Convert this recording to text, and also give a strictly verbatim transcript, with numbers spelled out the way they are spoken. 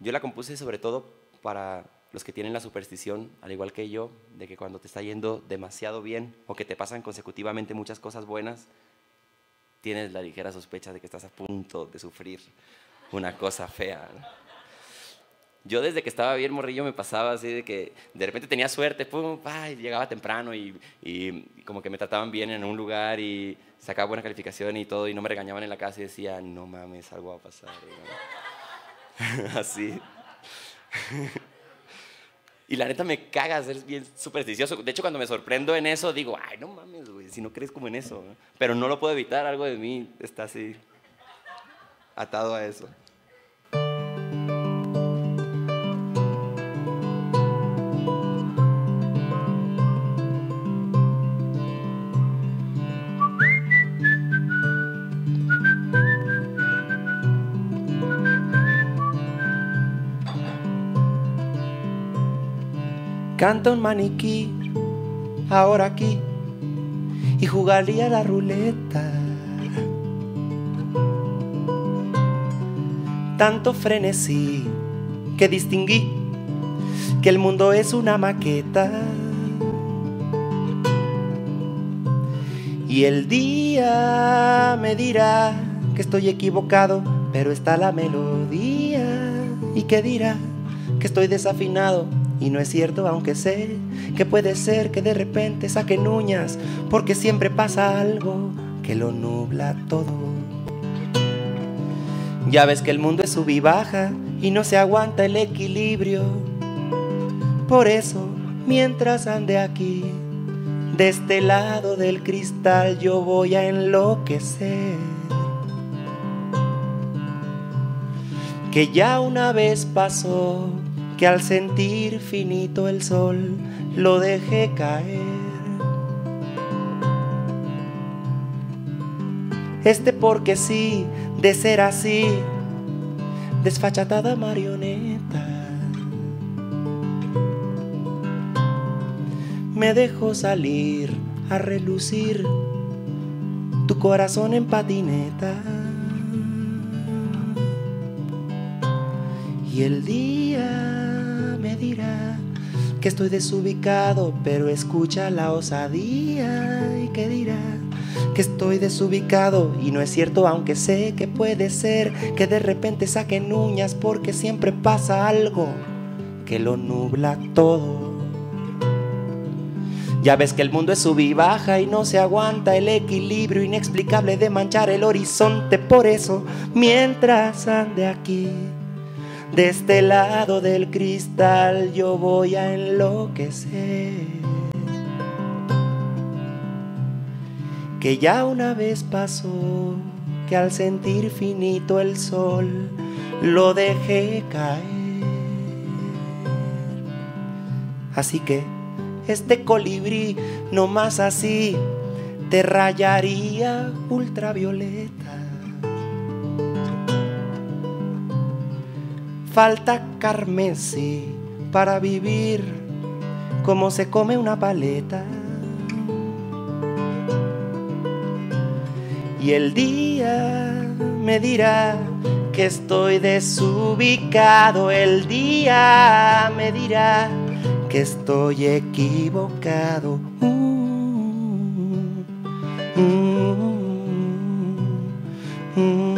Yo la compuse sobre todo para los que tienen la superstición, al igual que yo, de que cuando te está yendo demasiado bien o que te pasan consecutivamente muchas cosas buenas, tienes la ligera sospecha de que estás a punto de sufrir una cosa fea, ¿no? Yo desde que estaba bien morrillo me pasaba así de que de repente tenía suerte, pum, ay, llegaba temprano y, y como que me trataban bien en un lugar y sacaba buena calificación y todo y no me regañaban en la casa y decía, no mames, algo va a pasar, ¿no? Así. Y la neta me caga ser bien supersticioso. De hecho, cuando me sorprendo en eso, digo, ay, no mames, güey, si no crees como en eso, ¿no? Pero no lo puedo evitar, algo de mí está así atado a eso. Canta un maniquí, ahora aquí, y jugaría la ruleta. Tanto frenesí que distinguí que el mundo es una maqueta. Y el día me dirá que estoy equivocado, pero está la melodía. Y que dirá que estoy desafinado, y no es cierto, aunque sé que puede ser que de repente saquen uñas, porque siempre pasa algo que lo nubla todo. Ya ves que el mundo es sub y baja y no se aguanta el equilibrio. Por eso, mientras ande aquí, de este lado del cristal, yo voy a enloquecer. Que ya una vez pasó que al sentir finito el sol lo dejé caer. Este porque sí, de ser así, desfachatada marioneta, me dejó salir a relucir tu corazón en patineta. Y el día me dirá que estoy desubicado, pero escucha la osadía. Y que dirá que estoy desubicado, y no es cierto, aunque sé que puede ser que de repente saquen uñas, porque siempre pasa algo que lo nubla todo. Ya ves que el mundo es sub y baja y no se aguanta el equilibrio inexplicable de manchar el horizonte. Por eso, mientras ande aquí, de este lado del cristal, yo voy a enloquecer. Que ya una vez pasó que al sentir finito el sol lo dejé caer. Así que este colibrí, no más así, te rayaría ultravioleta. Falta carmesí para vivir como se come una paleta. Y el día me dirá que estoy desubicado. El día me dirá que estoy equivocado. Uh, uh, uh, uh.